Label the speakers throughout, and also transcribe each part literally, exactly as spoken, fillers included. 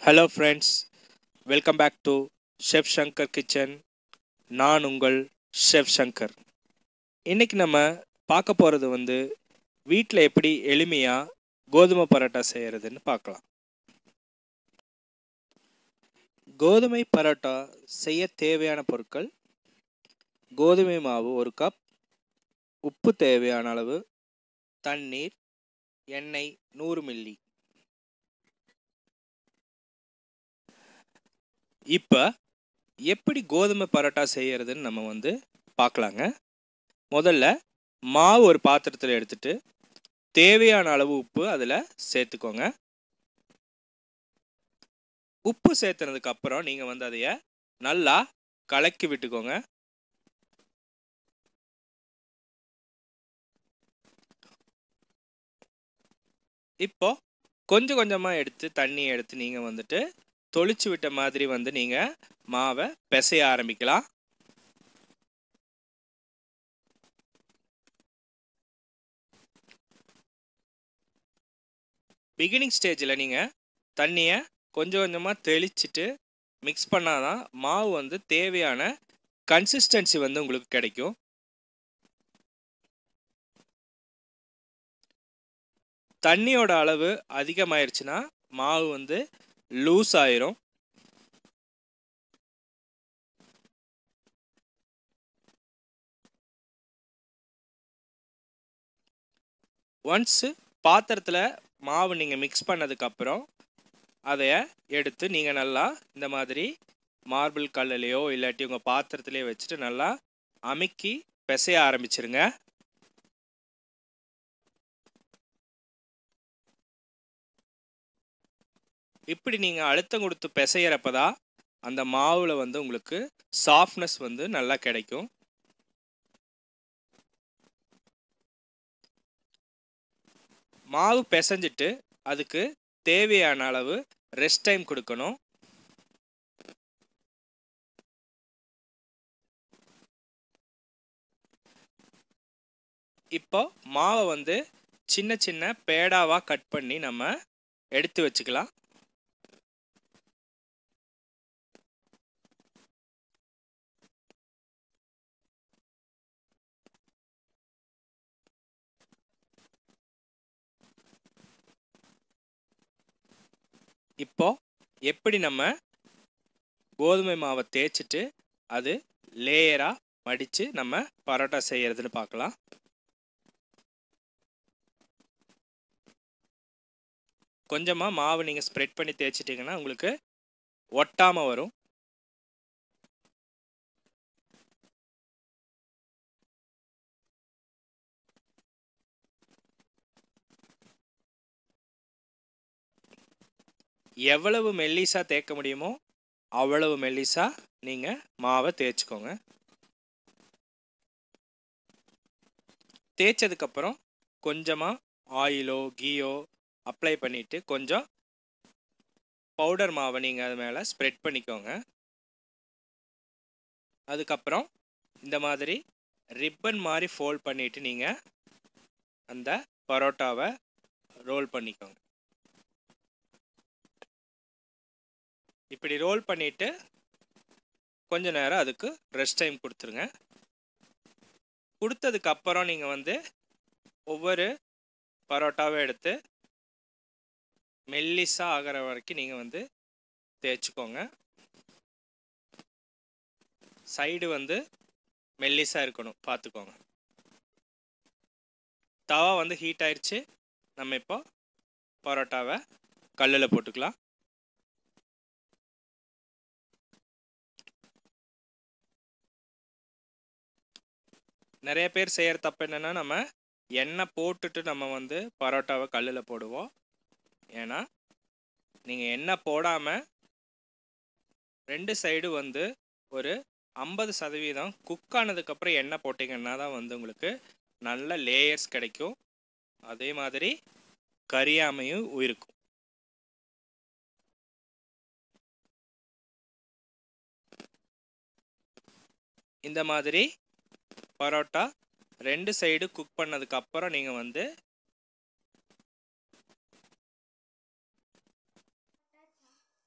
Speaker 1: Hello friends, welcome back to chef Shankar kitchen. நான் உங்கள் chef Shankar. இன்றைக்கி நம்ம பார்க்க போகிறது வந்து வீட்டில் எப்படி எளிமையாக கோதுமை பரோட்டா செய்கிறதுன்னு பார்க்கலாம். கோதுமை பரோட்டா செய்ய தேவையான பொருட்கள்: கோதுமை மாவு ஒரு கப், உப்பு தேவையான அளவு, தண்ணீர், எண்ணெய் நூறு மில்லி. இப்போ எப்படி கோதுமை பரோட்டா செய்கிறதுன்னு நம்ம வந்து பார்க்கலாங்க. முதல்ல மாவு ஒரு பாத்திரத்தில் எடுத்துட்டு தேவையான அளவு உப்பு அதில் சேர்த்துக்கோங்க. உப்பு சேர்த்துனதுக்கு அப்புறம் நீங்கள் வந்து அதைய நல்லா கலக்கி விட்டுக்கோங்க. இப்போ கொஞ்சம் கொஞ்சமாக எடுத்து தண்ணி எடுத்து நீங்கள் வந்துட்டு தொளிச்சு விட்ட மாதிரி வந்து நீங்கள் மாவை பிசைய ஆரம்பிக்கலாம். பிகினிங் ஸ்டேஜில் நீங்கள் தண்ணியை கொஞ்சம் கொஞ்சமாக தெளிச்சிட்டு மிக்ஸ் பண்ணாதான் மாவு வந்து தேவையான கன்சிஸ்டன்சி வந்து உங்களுக்கு கிடைக்கும். தண்ணியோட அளவு அதிகமாயிருச்சுன்னா மாவு வந்து லூஸ் ஆயிரும். ஒன்ஸு பாத்திரத்தில் மாவு நீங்கள் மிக்ஸ் பண்ணதுக்கப்புறம் அதைய எடுத்து நீங்கள் நல்லா இந்த மாதிரி மார்பிள் கல்லையோ இல்லாட்டி உங்கள் பாத்திரத்துலேயோ வச்சுட்டு நல்லா அமுக்கி பிசைய ஆரம்பிச்சிருங்க. இப்படி நீங்கள் அழுத்தம் கொடுத்து பிசைகிறப்ப தான் அந்த மாவில் வந்து உங்களுக்கு சாஃப்ட்னஸ் வந்து நல்லா கிடைக்கும். மாவு பிசைஞ்சிட்டு அதுக்கு தேவையான அளவு ரெஸ்ட் டைம் கொடுக்கணும். இப்போ மாவை வந்து சின்ன சின்ன பேடாவாக கட் பண்ணி நம்ம எடுத்து வச்சுக்கலாம். இப்போ எப்படி நம்ம கோதுமை மாவை தேய்ச்சிட்டு அது லேயராக மடித்து நம்ம பரோட்டா செய்கிறதுன்னு பார்க்கலாம். கொஞ்சமாக மாவு நீங்கள் ஸ்ப்ரெட் பண்ணி தேய்ச்சிட்டிங்கன்னா உங்களுக்கு ஒட்டாமல் வரும். எவ்வளவு மெல்லிசா தேய்க்க முடியுமோ அவ்வளவு மெல்லிசா நீங்கள் மாவை தேய்ச்சிக்கோங்க. தேய்ச்சதுக்கப்புறம் கொஞ்சமாக ஆயிலோ கீயோ அப்ளை பண்ணிவிட்டு கொஞ்சம் பவுடர் மாவை நீங்கள் அது மேலே ஸ்ப்ரெட் பண்ணிக்கோங்க. அதுக்கப்புறம் இந்த மாதிரி ரிப்பன் மாதிரி ஃபோல்ட் பண்ணிவிட்டு நீங்கள் அந்த பரோட்டாவை ரோல் பண்ணிக்கோங்க. இப்படி ரோல் பண்ணிவிட்டு கொஞ்ச நேரம் அதுக்கு ரெஸ்ட் டைம் கொடுத்துருங்க. கொடுத்ததுக்கப்புறம் நீங்கள் வந்து ஒவ்வொரு பரோட்டாவை எடுத்து மெல்லிஸா ஆகிற வரைக்கும் நீங்கள் வந்து தேய்ச்சிக்கோங்க. சைடு வந்து மெல்லிஸா இருக்கணும், பார்த்துக்கோங்க. தவா வந்து ஹீட் ஆயிடுச்சு. நம்ம இப்போ பரோட்டாவை கல்லில் போட்டுக்கலாம். நிறைய பேர் செய்கிற தப்பு என்னென்னா, நம்ம எண்ணெய் போட்டுட்டு நம்ம வந்து பரோட்டாவை கல்லில் போடுவோம். ஏன்னா நீங்கள் எண்ணெய் போடாமல் ரெண்டு சைடு வந்து ஒரு ஐம்பது சதவீதம் குக் ஆனதுக்கப்புறம் எண்ணெய் போட்டிங்கன்னா தான் வந்து உங்களுக்கு நல்ல லேயர்ஸ் கிடைக்கும். அதே மாதிரி கரியாமையும் இருக்கும். இந்த மாதிரி பரோட்டா ரெண்டு சைடு குக் பண்ணதுக்கப்புறம் நீங்கள் வந்து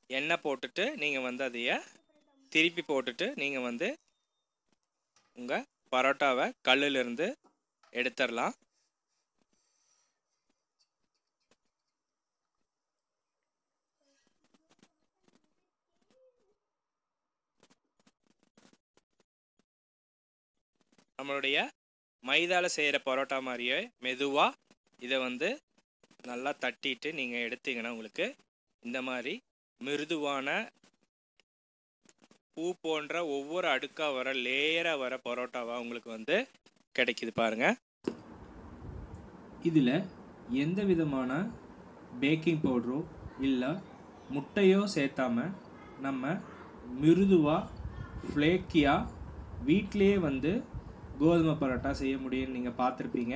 Speaker 1: எண்ணெய் போட்டுட்டு நீங்கள் வந்து அதைய திருப்பி போட்டுட்டு நீங்கள் வந்து உங்கள் பரோட்டாவை கல்லிலிருந்து எடுத்துடலாம். நம்மளுடைய மைதாவில் செய்கிற பரோட்டா மாதிரியே மெதுவாக இதை வந்து நல்லா தட்டிட்டு நீங்கள் எடுத்தீங்கன்னா உங்களுக்கு இந்த மாதிரி மிருதுவான பூ போன்ற ஒவ்வொரு அடுக்காக வர லேயராக வர பரோட்டாவாக உங்களுக்கு வந்து கிடைக்குது பாருங்கள்.
Speaker 2: இதில் எந்த விதமான பேக்கிங் பவுடரோ இல்லை முட்டையோ சேர்த்தாமல் நம்ம மிருதுவாக ஃப்ளேக்கியாக வீட்டிலேயே வந்து கோதுமை பரோட்டா செய்ய முடியும்னு நீங்கள் பார்த்துருப்பீங்க.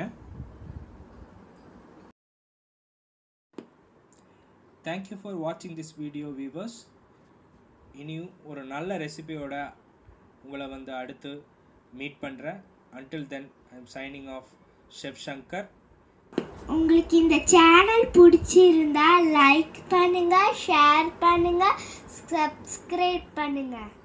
Speaker 2: தேங்க்யூ ஃபார் வாட்சிங் திஸ் வீடியோ வியூவர்ஸ். இனியும் ஒரு நல்ல ரெசிபியோட உங்களை வந்து அடுத்து மீட் பண்ணுறேன். Until then I am signing off chef Shankar.
Speaker 3: உங்களுக்கு இந்த சேனல் பிடிச்சிருந்தா லைக் பண்ணுங்க, ஷேர் பண்ணுங்க, சப்ஸ்கிரைப் பண்ணுங்க.